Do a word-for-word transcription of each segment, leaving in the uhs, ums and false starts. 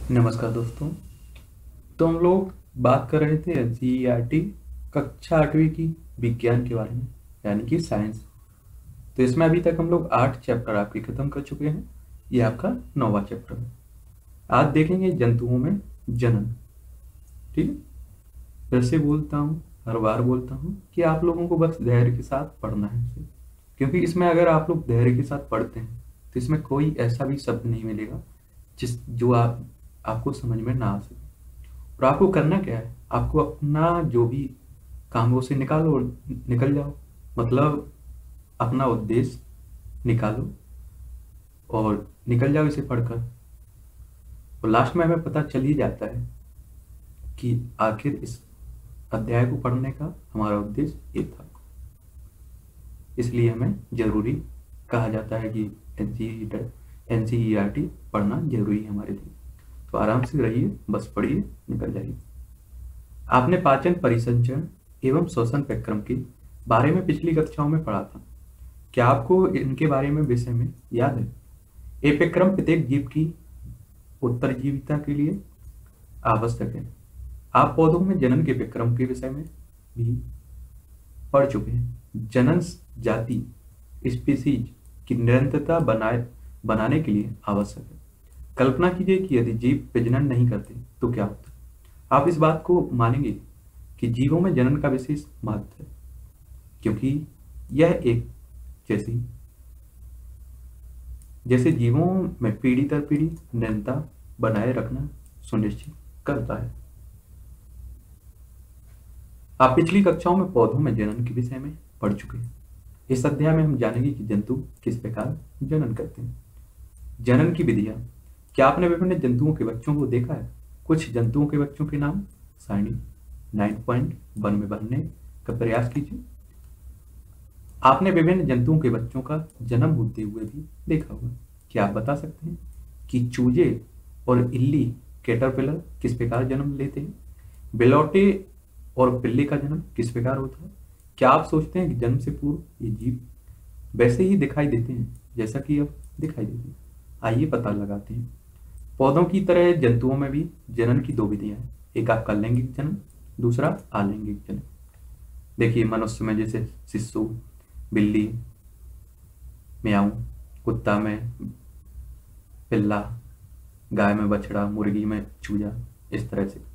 नमस्कार दोस्तों। तो हम लोग बात कर रहे थे एनसीईआरटी कक्षा आठवीं की विज्ञान के बारे में, यानी कि साइंस। तो इसमें अभी तक हम लोग आठ चैप्टर आपके खत्म कर चुके हैं। ये आपका नौवां चैप्टर है। आज देखेंगे जंतुओं में जनन। ठीक है। जैसे बोलता हूँ, हर बार बोलता हूँ कि आप लोगों को बस धैर्य के साथ पढ़ना है इसे, क्योंकि इसमें अगर आप लोग धैर्य के साथ पढ़ते हैं तो इसमें कोई ऐसा भी शब्द नहीं मिलेगा जिस जो आप आपको समझ में ना आ सके। और आपको करना क्या है, आपको अपना जो भी काम है उसे निकालो और निकल जाओ। मतलब अपना उद्देश्य निकालो और निकल जाओ इसे पढ़कर। और लास्ट में हमें पता चल ही जाता है कि आखिर इस अध्याय को पढ़ने का हमारा उद्देश्य ये था। इसलिए हमें जरूरी कहा जाता है कि एनसीईआरटी पढ़ना जरूरी है हमारे लिए। तो आराम से रहिए, बस पढ़िए, निकल जाइए। आपने पाचन परिसंचरण एवं श्वसन प्रक्रम के बारे में पिछली कक्षाओं में पढ़ा था। क्या आपको इनके बारे में विषय में याद है? ये प्रक्रम प्रत्येक जीव की उत्तरजीविता के लिए आवश्यक है। आप पौधों में जनन के प्रक्रम के विषय में भी पढ़ चुके हैं। जनन जाति स्पीसीज की निरंतरता बनाए बनाने के लिए आवश्यक है। कल्पना कीजिए कि यदि जीव प्रजनन नहीं करते तो क्या होता। आप इस बात को मानेंगे कि जीवों में जनन का विशेष महत्व है, क्योंकि यह एक जैसी जैसे जीवों में पीढ़ी दर पीढ़ी निरंतरता बनाए रखना सुनिश्चित करता है। आप पिछली कक्षाओं में पौधों में जनन के विषय में पढ़ चुके हैं। इस अध्याय में हम जानेंगे कि जंतु किस प्रकार जनन करते हैं। जनन की विधियां। क्या आपने विभिन्न जंतुओं के बच्चों को देखा है? कुछ जंतुओं के बच्चों के नाम सारणी नाइन पॉइंट वन में भरने का प्रयास कीजिए। आपने विभिन्न जंतुओं के बच्चों का जन्म होते हुए भी देखा होगा। क्या आप बता सकते हैं कि चूजे और इल्ली कैटरपिलर किस प्रकार जन्म लेते हैं? बिलौटे और बिल्ली का जन्म किस प्रकार होता है? क्या आप सोचते हैं कि जन्म से पूर्व ये जीव वैसे ही दिखाई देते हैं जैसा कि अब दिखाई देते हैं? आइए पता लगाते हैं। पौधों की तरह जंतुओं में भी जनन की दो विधियां हैं। एक आपका लैंगिक जनन, दूसरा अलैंगिक जनन। देखिए, मनुष्य में जैसे शिशु, बिल्ली म्याऊ, कुत्ता में पिल्ला, गाय में बछड़ा, मुर्गी में चूजा, इस तरह से।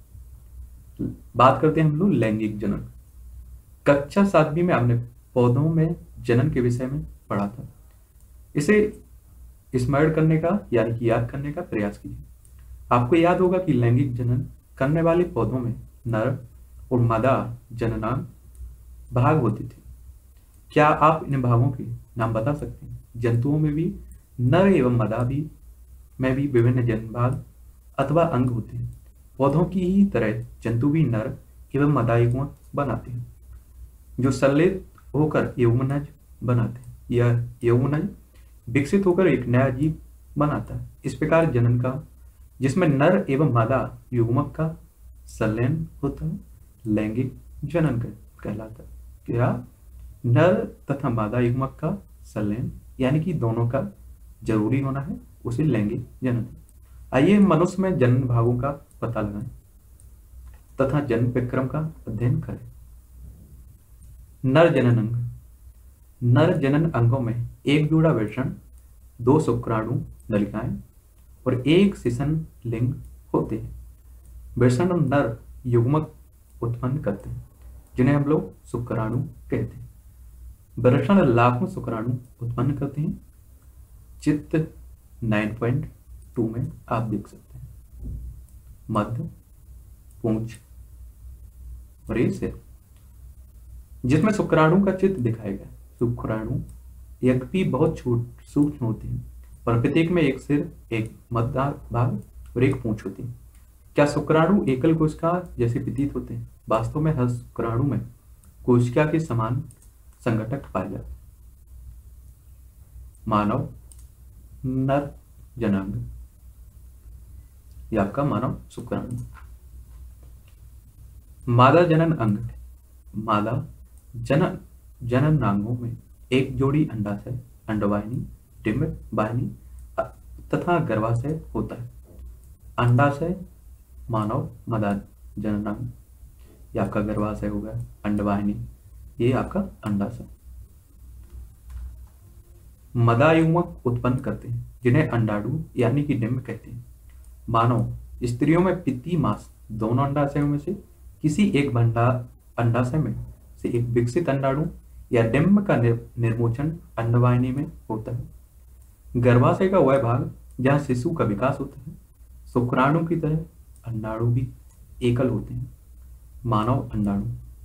बात करते हैं हम लोग लैंगिक जनन। कक्षा सातवीं में आपने पौधों में जनन के विषय में पढ़ा था। इसे स्मरण करने का यानी कि याद करने का प्रयास कीजिए। आपको याद होगा कि लैंगिक जनन करने वाले पौधों में नर और मादा जननांग भाग होते थे। क्या आप इन भागों के नाम बता सकते हैं? जंतुओं में भी नर एवं मादा भी में भी विभिन्न जन भाग अथवा अंग होते हैं। पौधों की ही तरह जंतु भी नर एवं मादा युग्मक बनाते हैं, जो सम्मिलित होकर यौवनज बनाते हैं। यह यौवनज विकसित होकर एक नया जीव बनाता है। इस प्रकार जनन का, जिसमें नर एवं मादा युग्मक का संलयन होता है, लैंगिक जनन कहलाता है। क्या? नर तथा मादा युग्मक का संलयन, यानी कि दोनों का जरूरी होना है, उसे लैंगिक जनन है। आइए मनुष्य में जनन भागों का पता लगाएं तथा जन्म प्रक्रम का अध्ययन करें। नर जनन अंग। नर जनन अंगों में एक जोड़ा वृषण, दो शुक्राणु नलिकाएं और एक शिशन लिंग होते हैं। वृषण नर युग्मक उत्पन्न करते हैं, जिन्हें हम लोग शुक्राणु कहते हैं। वृषण लाखों शुक्राणु उत्पन्न करते हैं। चित्र नाइन पॉइंट टू में आप देख सकते हैं। मध्य, पूंछ और ये सिर, जिसमें शुक्राणु का चित्र दिखाया गया। शुक्राणु यद्यपि बहुत छोट सूक्ष्म होते हैं, पर प्रत्येक में एक सिर, एक मध्य भाग और एक पूंछ होती है। क्या शुक्राणु एकल कोशिका जैसे प्रतीत होते हैं? वास्तव में हर शुक्राणु में कोशिका के समान संघटक पाए जाते हैं। मानव नर जनांग, यह आपका मानव शुक्राणु। मादा जनन अंग। मादा जनन जननांगों में एक जोड़ी अंडाशय, अंडवाहिनी, डिंब वाहिनी तथा गर्भाशय होता है। अंडाशय, मानव मदा जननांग, ये आपका गर्भाशय होगा, अंडवाहिनी, ये आपका अंडाशय। मदायुग्मक उत्पन्न करते हैं जिन्हें अंडाणु यानी कि डिंब कहते हैं। मानव स्त्रियों में पित्ती मांस दोनों अंडाशयों में से किसी एक भंडा अंडाशय में से एक विकसित अंडाणु या डिंब का निर, निर्मोचन अंडवाहिनी में होता है। गर्भाशय का वह भाग जहां शिशु का विकास होता है। शुक्राणु की तरह अंडाणु भी एकल होते हैं। मानव अंडाणु।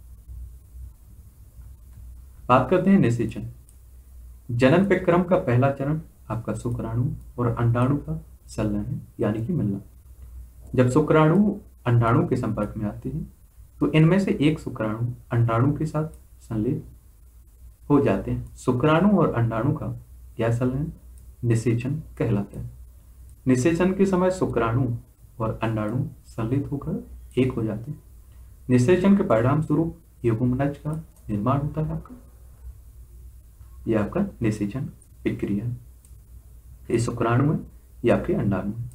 बात करते हैं निषेचन। जनन प्रक्रम का पहला चरण आपका शुक्राणु और अंडाणु का संलयन यानी कि मिलना। जब शुक्राणु अंडाणु के संपर्क में आते हैं तो इनमें से एक शुक्राणु अंडाणु के साथ संलयन हो जाते हैं। शुक्राणु और अंडाणु का यह संलयन निषेचन कहलाता है। निषेचन के समय शुक्राणु और अंडाणु संलित होकर एक हो जाते हैं। निषेचन के परिणाम स्वरूप युग्मनज का निर्माण होता है आपका। यह आपका निषेचन प्रक्रिया है। ये शुक्राणु है, ये आपके अंडाणु है।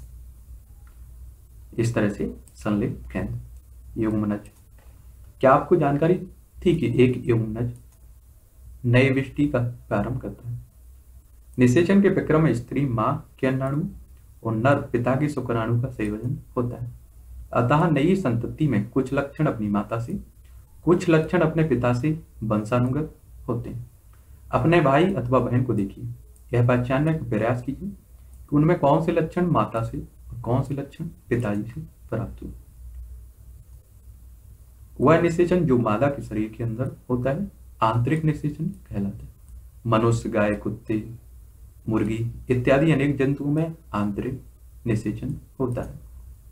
इस तरह से संलित केंद्र युग्मनज। क्या आपको जानकारी थी कि एक युग्मनज नए वृष्टि का प्रारंभ करता है? निषेचन के प्रक्रम में स्त्री मां के अंडाणु और नर पिता के शुक्राणु का संयोजन होता है। अतः नई संतति में कुछ लक्षण अपनी माता से, कुछ लक्षण अपने पिता से वंशानुगत होते हैं। अपने भाई अथवा बहन को देखिए, यह पहचानने का प्रयास कीजिए कि उनमें कौन से लक्षण माता से और कौन से लक्षण पिताजी से प्राप्त हुए। वह निषेचन जो मादा के शरीर के अंदर होता है आंतरिक निषेचन कहलाता है। मनुष्य, गाय, कुत्ते, मुर्गी इत्यादि अनेक जंतुओं में आंतरिक निषेचन होता है।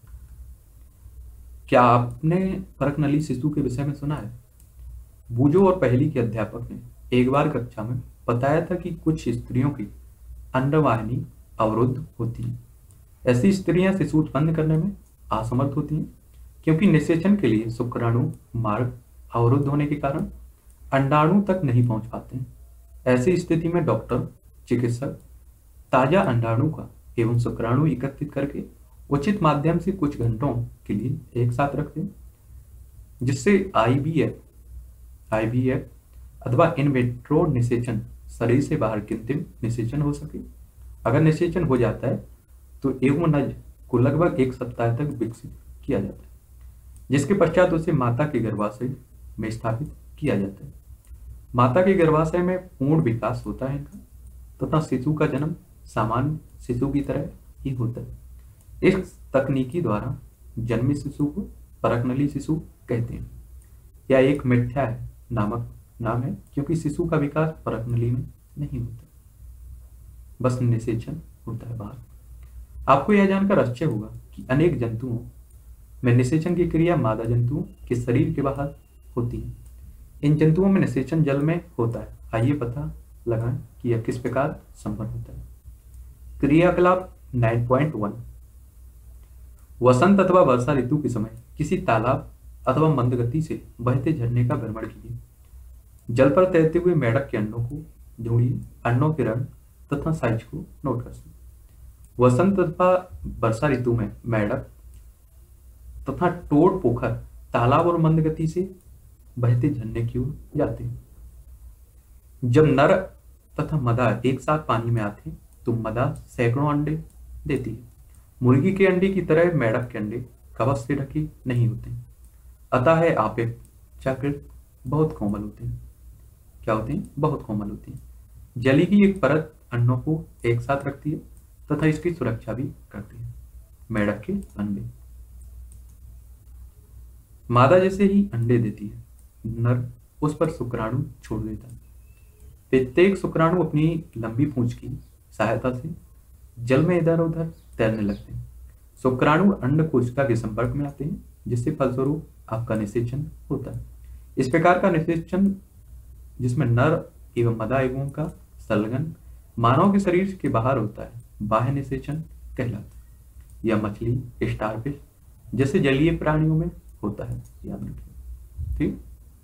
क्या आपने परकनली शिशु के विषय में सुना है? बूजो और पहली के अध्यापक ने एक बार कक्षा में बताया था कि कुछ स्त्रियों की अंडवाहिनी अवरुद्ध होती है। ऐसी स्त्रियां शिशु उत्पन्न करने में असमर्थ होती हैं क्योंकि निषेचन के लिए शुक्राणु मार्ग अवरुद्ध होने के कारण अंडाणु तक नहीं पहुंच पाते हैं। ऐसी स्थिति में डॉक्टर, चिकित्सक ताजा अंडाणु का एवं शुक्राणु एकत्रित करके उचित माध्यम से कुछ घंटों के लिए एक साथ रखते हैं, जिससे आईवीएफ आईवीएफ अथवा इन विट्रो निषेचन, शरीर से बाहर कृत्रिम निषेचन हो सके। अगर निषेचन हो जाता है तो युग्मनज को लगभग एक सप्ताह तक विकसित किया जाता है, जिसके पश्चात उसे माता के गर्भाशय में स्थापित किया जाता है। माता के गर्भाशय में पूर्ण विकास होता है इनका तथा तो शिशु का जन्म सामान्य शिशु की तरह ही होता है। इस तकनीकी द्वारा जन्मे शिशु को परकनली शिशु कहते हैं। यह एक मिथ्या है नामक नाम है क्योंकि शिशु का विकास परकनली में नहीं होता, बस निषेचन होता है बाहर। आपको यह जानकर आश्चर्य होगा कि अनेक जंतुओं में निषेचन की क्रिया मादा जंतुओं के शरीर के बाहर होती है। इन जंतुओं में निषेचन जल में होता है। आइए पता लगाएं कि यह किस प्रकार संपन्न होता है। क्रियाकलाप नौ पॉइंट एक। वसंत अथवा वर्षा ऋतु के समय किसी तालाब अथवा मंदगति से बहते झरने का भ्रमण कीजिए। जल पर तैरते हुए मेढक के अंडों को ढूंढिए। अंडों के रंग तथा साइज को नोट कर सकते। वसंत अथवा वर्षा ऋतु में मेढक तथा टोड पोखर तालाब और मंदगति से बहते झरने की ओर जाते हैं। जब नर तथा मदा एक साथ पानी में आते हैं तो मदा सैकड़ों अंडे देती है। मुर्गी के अंडे की तरह मेढक के अंडे कवच से ढके नहीं होते, अतः है अपेक्षाकृत बहुत कोमल होते हैं। क्या होते हैं? बहुत कोमल होते हैं। जली की एक परत अंडों को एक साथ रखती है तथा इसकी सुरक्षा भी करती है। मेढक के अंडे। मादा जैसे ही अंडे देती है, नर उस पर शुक्राणु छोड़ देता है। प्रत्येक शुक्राणु अपनी लंबी पूंछ की सहायता से जल में इधर उधर तैरने लगते हैं। शुक्राणु अंड कोशिका के संपर्क में आते हैं, जिससे फलस्वरूप आपका निषेचन होता है। इस प्रकार का निषेचन, जिसमें नर एवं मदा युग्मों का संलग्न मानव के शरीर के बाहर होता है, बाह्य निषेचन कहलाता है। यह मछली, स्टारफिश जैसे जलीय प्राणियों में होता है, याद रखिए। ठीक।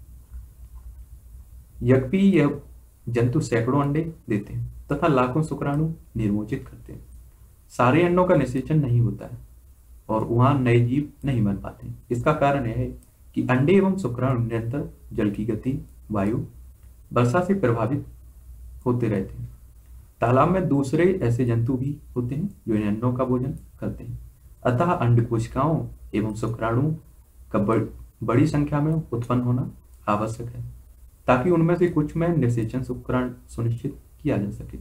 यद्यपि यह जंतु सैकड़ों अंडे देते हैं तथा लाखों शुक्राणु निर्मोचित करते हैं। सारे अंडों का निषेचन नहीं होता है। और वहां नए जीव नहीं बन पाते। इसका कारण यह है कि अंडे एवं शुक्राणु निरंतर जल की गति, वायु, वर्षा से प्रभावित होते रहते हैं। तालाब में दूसरे ऐसे जंतु भी होते हैं जो इन अंडों का भोजन करते हैं। अतः अंड कोशिकाओं एवं शुक्राणु का बड़, बड़ी संख्या में उत्पन्न होना आवश्यक है ताकि उनमें से कुछ में निषेचन शुक्राणु सुनिश्चित किया जा सके।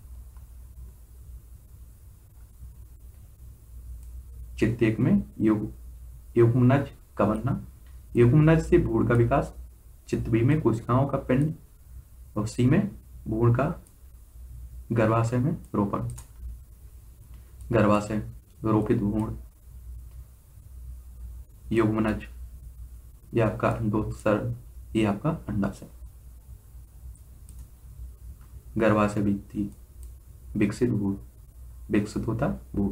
चित्त एक में युग युग्मनज का बनना। युग्मनज से भ्रूण का विकास। चित्त बी में कोशिकाओं का पिंड और सी में भ्रूण का गर्भाशय में रोपण। गर्भाशय रोपित भ्रूण, युग्मनज ये आपका अंडोत्सर्ग, ये आपका अंडाशय। गर्भाशय भी विकसित भ्रूण, विकसित होता भ्रूण।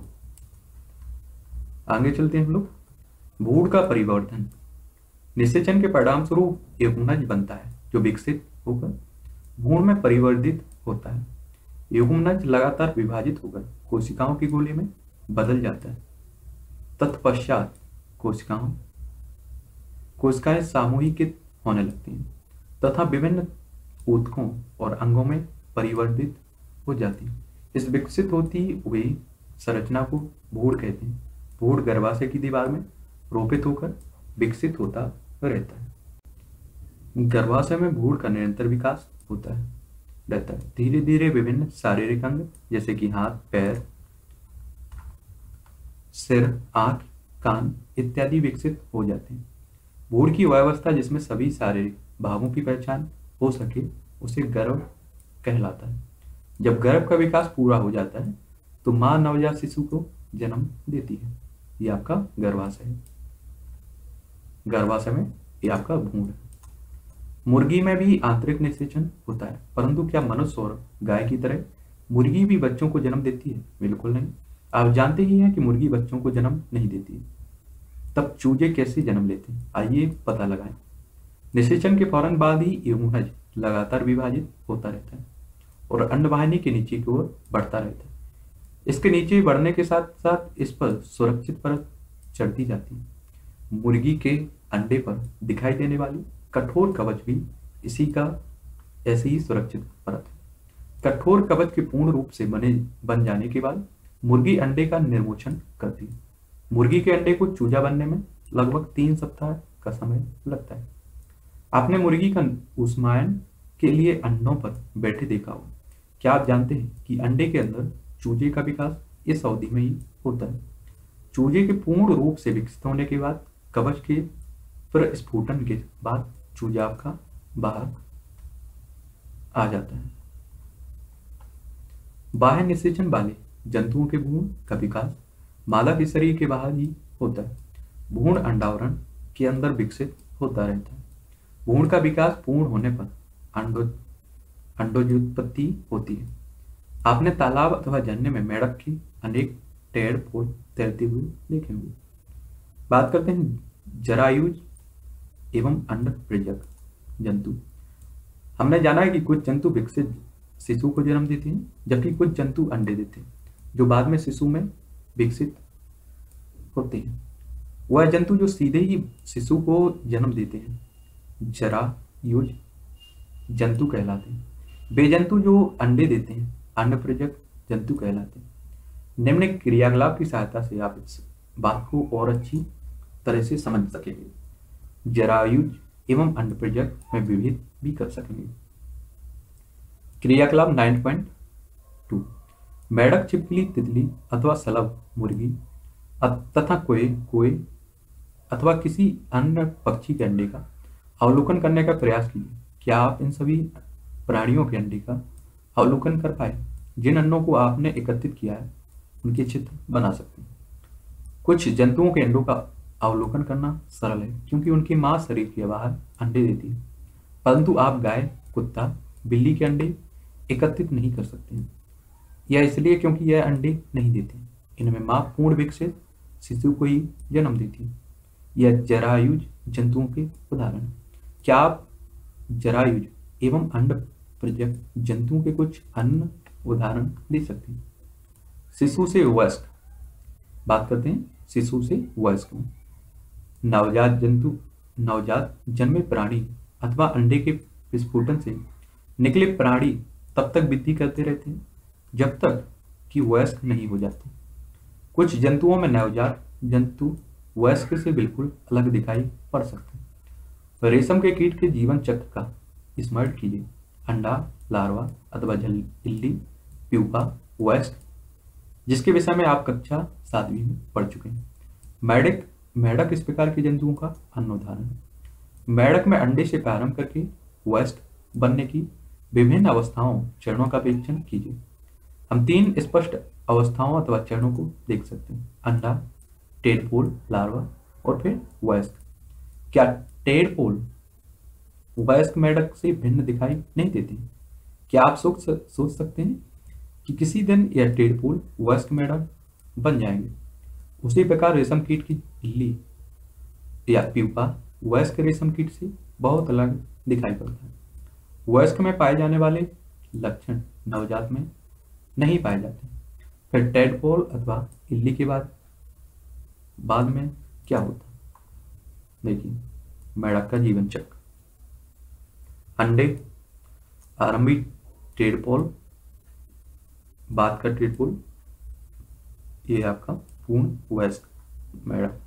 आगे चलते हैं हम लोग। भ्रूण का परिवर्धन। निषेचन के परिणाम स्वरूप युग्मनज बनता है जो विकसित होकर भ्रूण में परिवर्तित होता है। युग्मनज लगातार विभाजित होकर कोशिकाओं के गोले में बदल जाता है। तत्पश्चात कोशिकाओं कोशिकाएं सामूहिकित होने लगती हैं तथा विभिन्न ऊतकों और अंगों में परिवर्तित हो जाती हैं। इस विकसित होती हुई संरचना को भ्रूण कहते हैं। भ्रूण गर्भाशय की दीवार में रोपित होकर विकसित होता रहता है। गर्भाशय में भ्रूण का निरंतर विकास होता है रहता है। धीरे धीरे विभिन्न शारीरिक अंग जैसे कि हाथ, पैर, सिर, आंख, कान इत्यादि विकसित हो जाते हैं। भ्रूण की अवस्था जिसमें सभी शारीरिक भावों की पहचान हो सके उसे गर्भ कहलाता है। जब गर्भ का विकास पूरा हो जाता है तो मां नवजात शिशु को जन्म देती है। ये आपका गर्भाशय है। गर्भाशय में ये आपका भ्रूण है। मुर्गी में भी आंतरिक निषेचन होता है, परंतु क्या मनुष्य और गाय की तरह मुर्गी भी बच्चों को जन्म देती है? बिल्कुल नहीं। आप जानते ही हैं कि मुर्गी बच्चों को जन्म नहीं देती। तब चूजे कैसे जन्म लेते हैं? आइए पता लगाएं। निषेचन के फौरन बाद ही युग्मनज लगातार विभाजित होता रहता है और अंडवाहिनी के नीचे की ओर बढ़ता रहता है। इसके नीचे बढ़ने के साथ साथ इस पर सुरक्षित परत चढ़ती जाती है। मुर्गी के अंडे पर दिखाई देने वाली कठोर कवच भी इसी का ऐसे ही सुरक्षित परत है। कठोर कवच के पूर्ण रूप से बने बन जाने के बाद मुर्गी अंडे का निर्मोचन करती है। मुर्गी के अंडे को चूजा बनने में लगभग तीन सप्ताह का समय लगता है। आपने मुर्गी का ऊष्मायन के लिए अंडों पर बैठे देखा हो। क्या आप जानते हैं कि अंडे के अंदर चूजे का विकास इस अवधि में ही होता है? चूजे के पूर्ण रूप से विकसित होने के बाद कवच के प्रस्फुटन के बाद चूजा आपका बाहर आ जाता है। बाह्य निषेचन वाले जंतुओं के भ्रूण का विकास मादा के शरीर के बाहर ही होता है। भ्रूण अंडावरण के अंदर विकसित होता रहता है। भ्रूण का विकास पूर्ण होने पर अंडो अंडोजोत्पत्ति होती है। आपने तालाब अथवा झरने में मेढक के अनेक टेढ़ फूल तैरते हुए देखे होंगे। बात करते हैं जरायुज एवं अंड प्रजक जंतु। हमने जाना है कि कुछ जंतु विकसित शिशु को जन्म देते हैं जबकि कुछ जंतु अंडे देते हैं जो बाद में शिशु में विकसित होते हैं। वह जंतु जो सीधे ही शिशु को जन्म देते हैं जरायुज जंतु कहलाते हैं। वे जंतु जो अंडे देते हैं अंड प्रजक जंतु कहलाते हैं। निम्न क्रियाकलाप की सहायता से आप इस बात को और अच्छी तरह से समझ सकेंगे। जरायुज एवं अंड प्रजक में विभेद भी कर सकेंगे। क्रियाकलाप नाइन पॉइंट टू। मेढक, छिपकली, तितली अथवा सलभ मुर्गी तथा कोए कोए अथवा किसी अन्य पक्षी के अंडे का अवलोकन करने का प्रयास कीजिए। क्या आप इन सभी प्राणियों के अंडे का अवलोकन कर पाए? जिन अंडों को आपने एकत्रित किया है उनके चित्र बना सकते हैं। कुछ जंतुओं के अंडों का अवलोकन करना सरल है क्योंकि उनकी मां शरीर के बाहर अंडे देती है, परंतु आप गाय, कुत्ता, बिल्ली के अंडे एकत्रित नहीं कर सकते हैं। यह इसलिए क्योंकि यह अंडे नहीं देते। इनमें मां पूर्ण विकसित शिशु को ही जन्म देती है। यह जरायुज जंतुओं के उदाहरण है। क्या आप जरायुज एवं अंड प्रजक जंतुओं के कुछ अन्य उदाहरण दे सकते हैं? शिशु से वयस्क। बात करते हैं शिशु से वयस्क में। नवजात जंतु नवजात जन्मे प्राणी अथवा अंडे के विस्फोटन से निकले प्राणी तब तक वृद्धि करते रहते हैं जब तक कि वयस्क नहीं हो जाते। कुछ जंतुओं में नवजात जंतु वयस्क से बिल्कुल अलग दिखाई पड़ सकते हैं। रेशम के कीट के जीवन चक्र का स्मरण कीजिए। अंडा, लार्वा अथवा झल इल्ली, प्यूपा, वयस्क, जिसके विषय में आप कक्षा सातवीं में पढ़ चुके हैं। मेढक मेढक इस प्रकार के जंतुओं का अन्य उदाहरण है। मेढक में अंडे से प्रारंभ करके वयस्क बनने की विभिन्न अवस्थाओं चरणों का परीक्षण कीजिए। हम तीन स्पष्ट अवस्थाओं अथवा चरणों को देख सकते हैं: अंडा, टेडपोल, लार्वा और फिर वयस्क। क्या टेडपोल वयस्क मेढक से भिन्न दिखाई नहीं देती? क्या आप सोच सोच सकते हैं कि किसी दिन यह टेडपोल वयस्क मेढक बन जाएंगे? उसी प्रकार रेशम कीट की इल्ली या प्यूपा वयस्क रेशम कीट से बहुत अलग दिखाई पड़ता है। वयस्क में पाए जाने वाले लक्षण नवजात में नहीं पाए जाते। फिर टेडपोल अथवा इल्ली के बाद बाद में क्या होता है? देखिए, मेढक का जीवन चक्र। अंडे, आरंभी टेडपोल, बाद का टेडपोल, ये आपका पूर्ण वयस्क मेढक।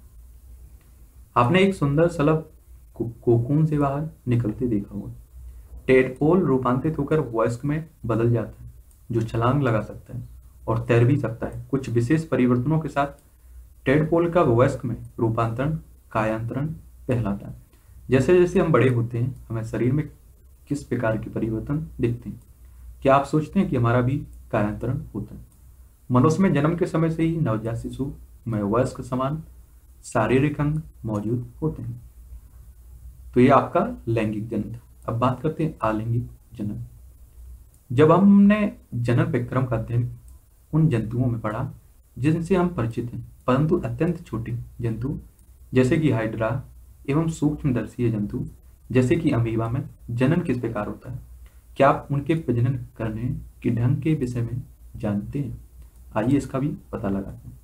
आपने एक सुंदर सलभ कोकून से बाहर निकलते देखा होगा। टेडपोल रूपांतरित होकर वयस्क में बदल जाता है, जो छलांग लगा सकता है और तैर भी सकता है। कुछ विशेष परिवर्तनों के साथ टेडपोल का वयस्क में रूपांतरण कायांतरण कहलाता है। जैसे जैसे हम बड़े होते हैं, हमें शरीर में किस प्रकार के परिवर्तन दिखते हैं? क्या आप सोचते हैं कि हमारा भी कायांतरण होता है? मनुष्य में जन्म के समय से ही नवजात शिशु में वयस्क समान शारीरिक अंग मौजूद होते हैं। तो ये आपका लैंगिक जनन था। अब बात करते हैं आलैंगिक जनन। जब हमने जनन प्रक्रम का अध्ययन उन जंतुओं में पढ़ा जिनसे हम परिचित हैं, परंतु अत्यंत छोटे जंतु जैसे कि हाइड्रा एवं सूक्ष्मदर्शीय जंतु जैसे कि अमीबा में जनन किस प्रकार होता है? क्या आप उनके प्रजनन करने के ढंग के विषय में जानते हैं? आइए इसका भी पता लगाते हैं।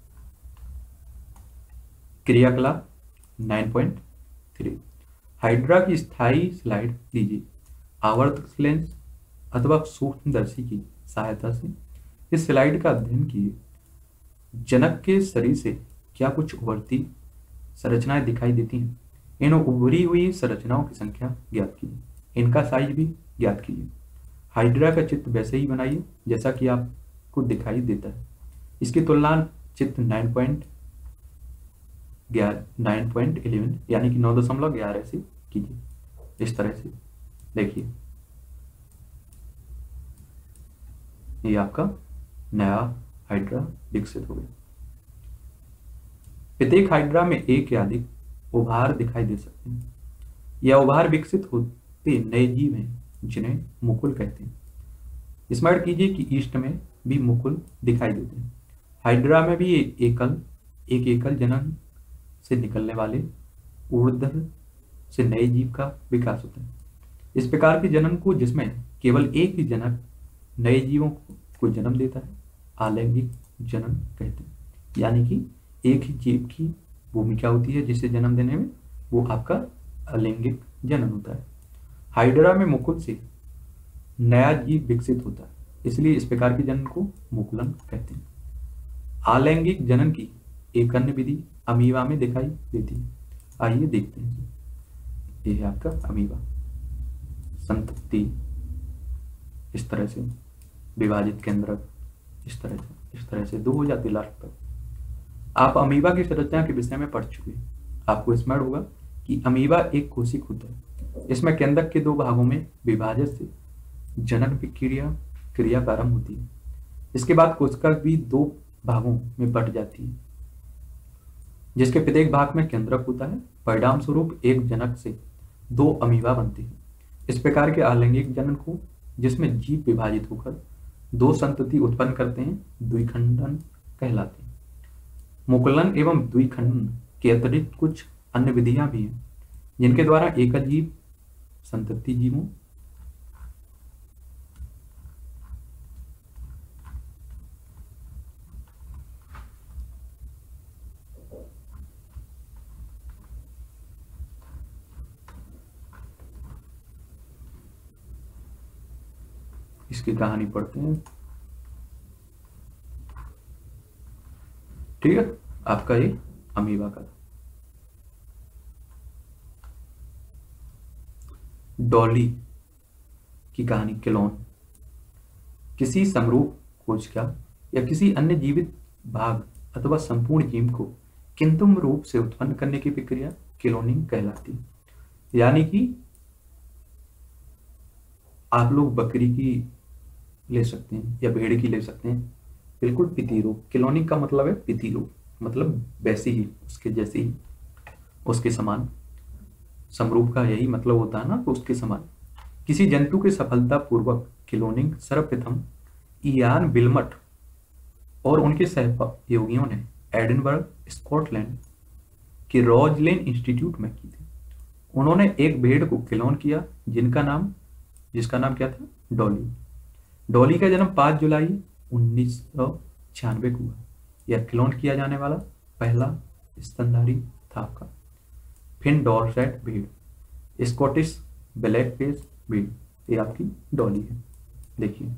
क्रियाकलाप नौ पॉइंट तीन। हाइड्रा की स्थायी स्लाइड लीजिए। आवर्तक लेंस अथवा सूक्ष्मदर्शी की सहायता से इस स्लाइड का अध्ययन कीजिए। जनक के शरीर से क्या कुछ उभरती संरचनाएं दिखाई देती हैं? इन उभरी हुई संरचनाओं की संख्या ज्ञात कीजिए। इनका साइज भी ज्ञात कीजिए। हाइड्रा का चित्र वैसे ही बनाइए जैसा कि आपको दिखाई देता है। इसकी तुलना चित्र नौ पॉइंट नौ पॉइंट ग्यारह यानी कि नौ दशमलव ग्यारह से कीजिए। इस तरह से देखिए, ये आपका नया हाइड्रा विकसित हो गया। प्रत्येक हाइड्रा में एक या अधिक उभार दिखाई दे सकते हैं। यह उभार विकसित होते नए जीव हैं जिन्हें मुकुल कहते हैं। स्मरण कीजिए कि ईस्ट में भी मुकुल दिखाई देते हैं। हाइड्रा में भी एकल एक एकल जनन से निकलने वाले ऊर्ध्व से नए जीव का विकास होता है। इस प्रकार के जनन को, जिसमें केवल एक ही जनक नए जीवों को जन्म देता है, आलैंगिक जनन कहते हैं। यानी कि एक ही जीव की भूमिका होती है जिसे जन्म देने में, वो आपका अलैंगिक जनन होता है। हाइड्रा में मुकुल से नया जीव विकसित होता है, इसलिए इस प्रकार के जनन को मुकुलन कहते हैं। आलैंगिक जनन की एक अन्य विधि अमीबा में दिखाई देती है। आइए देखते हैं। ये है आपका अमीबा। संतति इस तरह से, विभाजित केंद्रक इस तरह से इस तरह से दो हो जाती लास्ट तक। आप अमीबा की संरचना के विषय में पढ़ चुके हैं। आपको स्मरण होगा कि अमीबा एक कोशिक होता है। इसमें केंद्रक के दो भागों में विभाजन से जनन प्रक्रिया क्रिया प्रारंभ होती है। इसके बाद कोशिका भी दो भागों में बट जाती है, जिसके प्रत्येक भाग में केंद्रक होता है। परिणाम स्वरूप एक जनक से दो अमीबा बनते हैं। इस प्रकार के आलैंगिक जनन को, जिसमें जीव विभाजित होकर दो संतति उत्पन्न करते हैं, द्विखंडन कहलाते हैं। मुकुलन एवं द्विखंडन के अतिरिक्त कुछ अन्य विधियां भी हैं जिनके द्वारा एकल जीव संतति जीवों इसकी कहानी पढ़ते हैं। ठीक है, आपका ये अमीबा का था। डॉली की कहानी क्लोन। किसी समरूप कोशिका या किसी अन्य जीवित भाग अथवा संपूर्ण जीव को कृत्रिम रूप से उत्पन्न करने की प्रक्रिया क्लोनिंग कहलाती है। यानी कि आप लोग बकरी की ले सकते हैं या भेड़ की ले सकते हैं, बिल्कुल पितीरूप। क्लोनिंग का मतलब है पितीरूप, मतलब वैसी ही, उसके जैसी ही, उसके समान। समरूप का यही मतलब होता है ना, तो उसके समान। किसी जंतु के सफलतापूर्वक क्लोनिंग सर्वप्रथम इयान विल्मट और उनके सहयोगियों ने एडिनबर्ग, स्कॉटलैंड के रोजलेन इंस्टीट्यूट में की थी। उन्होंने एक भेड़ को क्लोन किया जिनका नाम जिसका नाम क्या था? डॉली। डॉली का जन्म पाँच जुलाई उन्नीस सौ छियानवे को हुआ। यह क्लोन किया जाने वाला पहला स्तनधारी था आपका फिन डॉर्सेट भेड़, स्कॉटिश ब्लैक फेस भेड़। ये आपकी डॉली है। देखिए,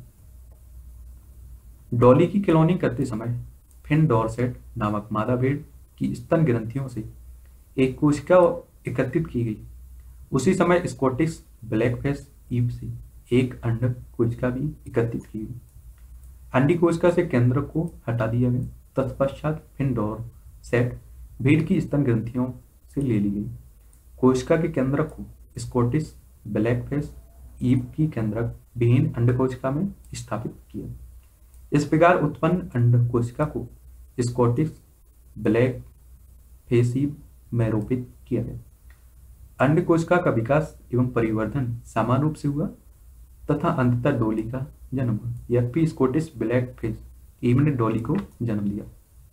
डॉली की क्लोनिंग करते समय फिन डॉर्सेट नामक मादा भेड़ की स्तन ग्रंथियों से एक कोशिका एकत्रित की गई। उसी समय स्कॉटिश ब्लैक फेस ईव से एक अंड कोशिका भी एकत्रित की गई। अंडी कोशिका से केंद्र को हटा दिया गया। तत्पश्चात फिन डॉर्सेट भेड़ की स्तन ग्रंथियों से ले ली गई। कोशिका के केंद्रक को स्कॉटिश ब्लैक फेस ईव की केंद्रक विहीन अंड कोशिका में स्थापित किया। इस प्रकार उत्पन्न अंड कोशिका को स्कॉटिश ब्लैक फेस ईव में रोपित किया गया। अंड कोशिका का विकास एवं परिवर्धन समान रूप से हुआ तथा अंततः डॉली का जन्म हुआ। यद्यपि स्कॉटिश ब्लैक फेस ईव ने डॉली को जन्म दिया,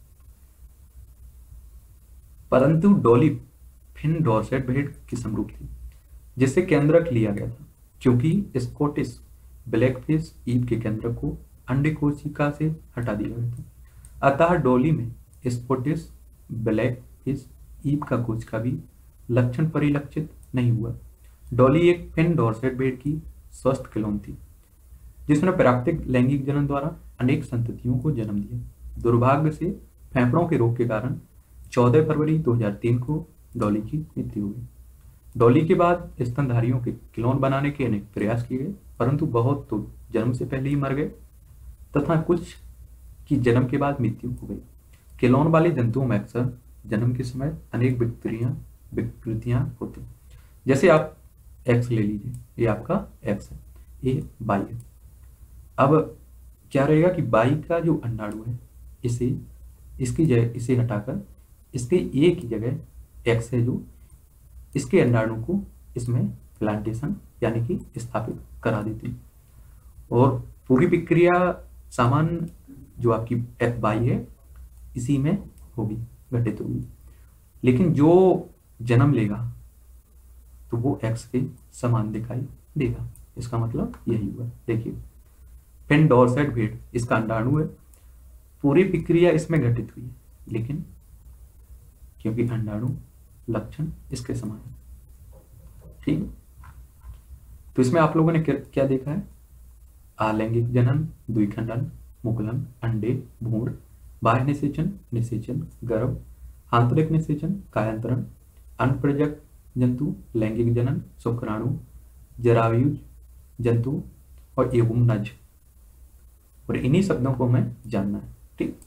परंतु डॉली फिन डॉर्सेट भेड़ की समरूप थी जिसे केंद्रक लिया गया था, क्योंकि स्कॉटिश ब्लैक फेस ईव के केंद्रक को अंड कोशिका से हटा दिया गया था। अतः डॉली में स्कॉटिश ब्लैक फेस ईव का कोशिका भी लक्षण परिलक्षित नहीं हुआ। डॉली एक फिन डॉर्सेट भेड़ की स्वस्थ क्लोन थी जिसने प्राकृतिक लैंगिक जनन द्वारा अनेक संततियों को जन्म दिया। दुर्भाग्य से फेफड़ों के रोग के कारण चौदह फरवरी दो हज़ार तीन को डॉली की मृत्यु हो गई। डॉली के बाद स्तनधारियों के क्लोन बनाने के अनेक प्रयास किए गए, परंतु बहुत तो जन्म से पहले ही मर गए तथा कुछ की जन्म के बाद मृत्यु हो गई। क्लोन वाले जंतुओं में अक्सर जन्म के समय अनेक विकृतियां विकृतियां होती, जैसे आप एक्स ले लीजिए, ये आपका एक्स है, ये बाई है। अब क्या रहेगा कि बाई का जो अंडाणु है, इसे इसकी जगह इसे हटाकर इसके ए की जगह एक्स है जो इसके अंडाणु को इसमें प्लांटेशन यानी कि स्थापित करा देते हैं और पूरी प्रक्रिया सामान्य जो आपकी एफ बाई है इसी में होगी, घटित होगी। लेकिन जो जन्म लेगा तो वो एक्स के समान दिखाई देगा। इसका मतलब यही हुआ। देखिए, फिन डॉर्सेट भेड़, इसका अंडाणु है, पूरी प्रक्रिया इसमें घटित हुई है, लेकिन क्योंकि अंडाणु लक्षण इसके समान है। ठीक है, तो इसमें आप लोगों ने क्या देखा है? अलैंगिक जनन, द्विखंडन, मुकुलन, अंडे, भ्रूण, बाह्य निषेचन, निषेचन, गर्भ, आंतरिक निषेचन, कायांतरण, अनप्रजक जंतु, लैंगिक जनन, शुक्राणु, जरायुज जंतु और एवुमनज। और इन्हीं शब्दों को हमें जानना है। ठीक,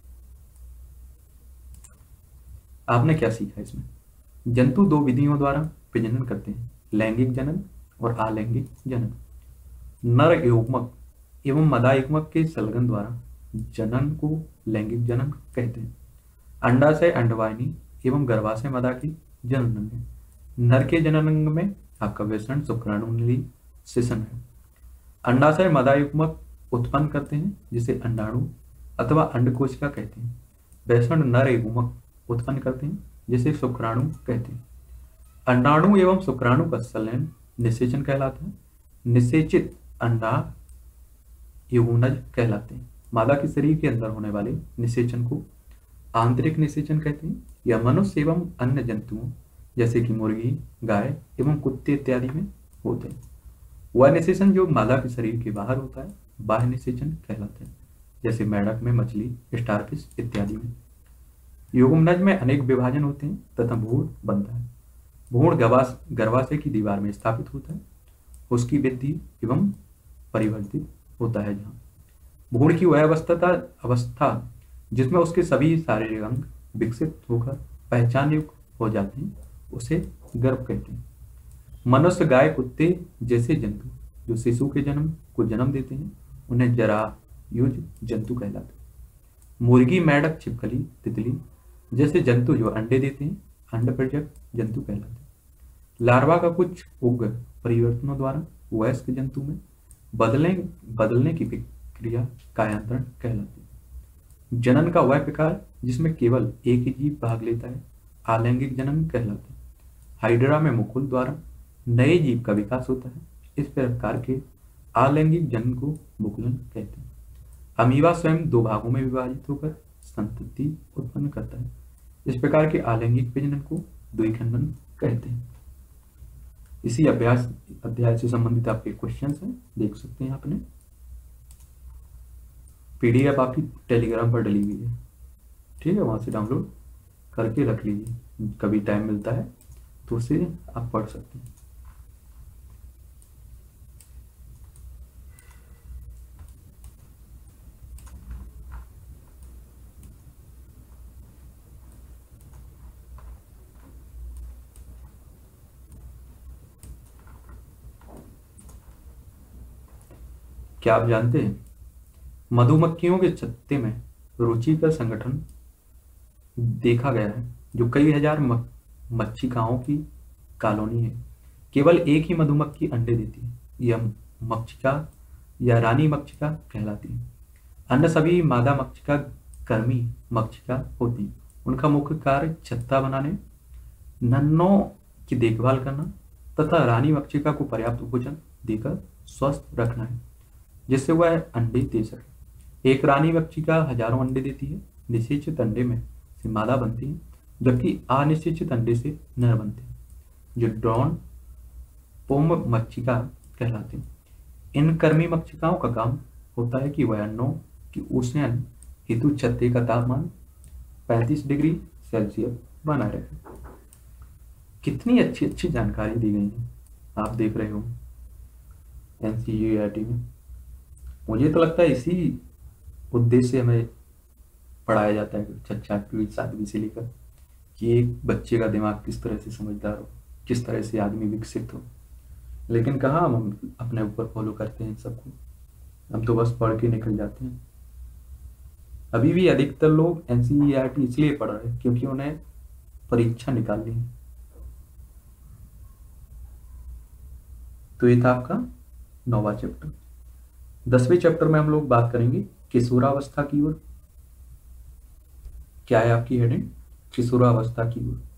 आपने क्या सीखा इसमें? जंतु दो विधियों द्वारा प्रजनन करते हैं, लैंगिक जनन और अलैंगिक जनन। नर युग्मक एवं मादा युग्मक के संलग्न द्वारा जनन को लैंगिक जनन कहते हैं। अंडाशय अंडवाहिनी एवं गर्भाशय मादा की जनन अंग है। नर के जनन अंग में आपका वृषण, शुक्राणु, नली, शिशन है। अंडाशय मादा युग्मक उत्पन्न करते हैं जिसे अंडाणु अथवा अंड कोशिका कहते हैं। वृषण नर युग्मक उत्पन्न करते हैं जिसे शुक्राणु कहते हैं। अंडाणु एवं शुक्राणु का संलयन निषेचन कहलाता है। निषेचित अंडा युग्मनज कहलाते हैं। मादा के शरीर के अंदर होने वाले निषेचन को आंतरिक निषेचन कहते हैं। यह मनुष्य एवं अन्य जंतुओं जैसे कि मुर्गी, गाय एवं कुत्ते इत्यादि में होते हैं। वह निषेचन जो मादा के शरीर के बाहर होता है बाह्य निषेचन कहलाते हैं, जैसे मेढक में, मछली, स्टारफिश इत्यादि में। युग्मनज में अनेक विभाजन होते हैं तथा भ्रूण बनता है। भ्रूण गर्भाश गर्भाशय की दीवार में स्थापित होता है, उसकी वृद्धि एवं परिवर्तित होता है। जहाँ भ्रूण की वह अवस्था अवस्था जिसमें उसके सभी शारीरिक अंग विकसित होकर पहचान योग्य हो जाते हैं, उसे गर्भ कहते हैं। मनुष्य, गाय, कुत्ते जैसे जंतु जो शिशु के जन्म को जन्म देते हैं, उन्हें जरायुज जंतु कहलाते हैं। मुर्गी, मेढक, छिपकली, तितली जैसे जंतु जो अंडे देते हैं, अंडपरिजक जंतु कहलाते हैं। लार्वा का कुछ उग्र परिवर्तनों द्वारा वयस्क जंतु में बदलने बदलने की प्रक्रिया कायांतरण कहलाती है। जनन का वह प्रकार जिसमें केवल एक ही जीव भाग लेता है आलैंगिक जनन कहलाता है। हाइड्रा में मुकुल द्वारा नए जीव का विकास होता है। इस प्रकार के आलैंगिक जनन को मुकुलन कहते हैं। अमीबा स्वयं दो भागों में विभाजित होकर संतति उत्पन्न करता है। इस प्रकार के आलैंगिक प्रजनन को द्विखंडन कहते हैं। इसी अभ्यास अध्याय से संबंधित आपके क्वेश्चंस हैं, देख सकते हैं आपने। पीडीएफ आपकी टेलीग्राम पर डली हुई है, ठीक है, वहां से डाउनलोड करके रख लीजिए। कभी टाइम मिलता है तो उसे आप पढ़ सकते हैं। क्या आप जानते हैं मधुमक्खियों के छत्ते में रुचिकर संगठन देखा गया है, जो कई हजार मक्षिकाओं की कॉलोनी है। केवल एक ही मधुमक्खी अंडे देती है, यह मक्षिका या रानी मक्षिका कहलाती है। अन्य सभी मादा मक्षिका कर्मी मक्षिका होती हैं। उनका मुख्य कार्य छत्ता बनाने, नन्नों की देखभाल करना तथा रानी मक्षिका को पर्याप्त भोजन देकर स्वस्थ रखना है, जिससे वह अंडे दे सके। एक रानी मक्षिका हजारों अंडे देती है। निषेचित अंडे में से मादा बनती है, जबकि अनिषेचित अंडे से नर बनते हैं, जो ड्रोन पोम मक्षिका कहलाते हैं। इन कर्मी मक्षिकाओं का काम होता है कि वह अंडों की उष्णन हेतु छत्ते का तापमान पैंतीस डिग्री सेल्सियस बना रहे। कितनी अच्छी अच्छी जानकारी दी गई है, आप देख रहे हो एनसीईआरटी में। मुझे तो लगता है इसी उद्देश्य से हमें पढ़ाया जाता है कक्षा आठवीं सातवीं से लेकर, कि एक बच्चे का दिमाग किस तरह से समझदार हो, किस तरह से आदमी विकसित हो। लेकिन कहाँ हम अपने ऊपर फॉलो करते हैं सबको, हम तो बस पढ़ के निकल जाते हैं। अभी भी अधिकतर लोग एनसीईआरटी इसलिए पढ़ रहे हैं क्योंकि उन्हें परीक्षा निकालनी है। तो ये था आपका नौवां चैप्टर। दसवें चैप्टर में हम लोग बात करेंगे किशोरावस्था की ओर। क्या है आपकी हेडिंग? किशोरावस्था की ओर।